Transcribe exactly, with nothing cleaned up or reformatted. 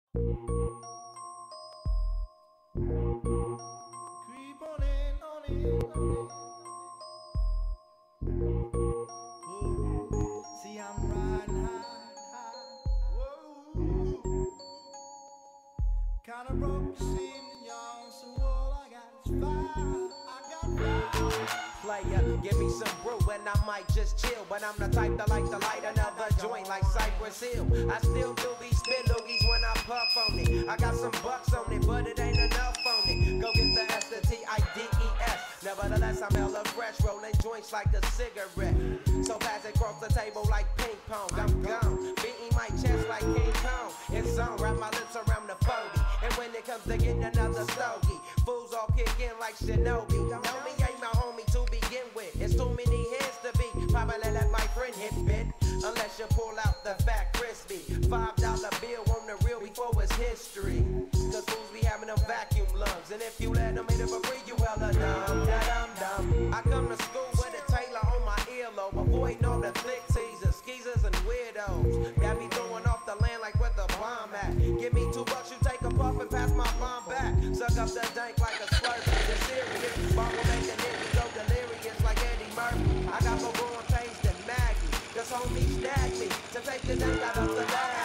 Creep on in, on in, on in. Whoa. See, I'm riding high, high. Whoa. Kinda broke this evening, y'all. So all I got is fire. I got fire. Player, give me some brew and I might just chill. But I'm the type that like to light another joint like Cypress Hill. I still do these spit loogies when I puff on it. I got some bucks on it, but it ain't enough on it. Go get the S, the T, I, D, E, S. Nevertheless, I'm hella fresh, rolling joints like a cigarette. So pass it across the table like ping pong. I'm gone, beating my chest like King Kong. It's on, wrap my lips around the forty. And when it comes to getting another stogie, fools all kick in like Shinobi. Know me ain't my homie to begin with. It's too many heads to be. Probably let my friend hit bit. Unless you pull out the fat crispy five dollar bill on the real before it's history. Cause fools be having them vacuum lungs. And if you let them hit it for free, you hella dumb, dumb, dumb. I come to school with a Taylor on my earlobe. Avoiding all the thick teasers, skeezers, and weirdos. Got me throwing off the land like where the bomb at. Give me two bucks, you take a puff and pass my bomb back. Suck up the dank like a slurp. The serious bomb will make the nigga go delirious like Eddie Murphy. I got more on page than Maggie. Cause homies snagged me to take the dank out of the bag.